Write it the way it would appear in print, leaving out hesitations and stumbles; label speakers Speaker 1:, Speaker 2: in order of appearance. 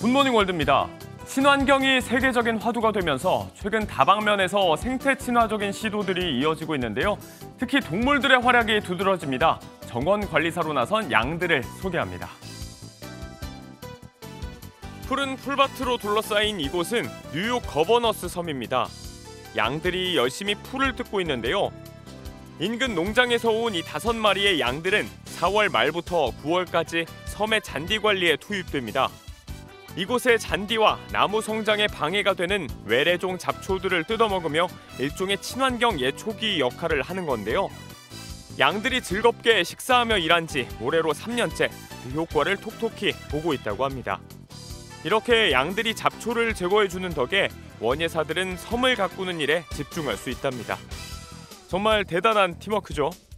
Speaker 1: 굿모닝 월드입니다. 친환경이 세계적인 화두가 되면서 최근 다방면에서 생태 친화적인 시도들이 이어지고 있는데요. 특히 동물들의 활약이 두드러집니다. 정원 관리사로 나선 양들을 소개합니다. 푸른 풀밭으로 둘러싸인 이곳은 뉴욕 거버너스 섬입니다. 양들이 열심히 풀을 뜯고 있는데요. 인근 농장에서 온 이 5마리의 양들은 4월 말부터 9월까지 섬의 잔디 관리에 투입됩니다. 이곳의 잔디와 나무 성장에 방해가 되는 외래종 잡초들을 뜯어먹으며 일종의 친환경 예초기 역할을 하는 건데요. 양들이 즐겁게 식사하며 일한 지 올해로 3년째 그 효과를 톡톡히 보고 있다고 합니다. 이렇게 양들이 잡초를 제거해주는 덕에 원예사들은 섬을 가꾸는 일에 집중할 수 있답니다. 정말 대단한 팀워크죠.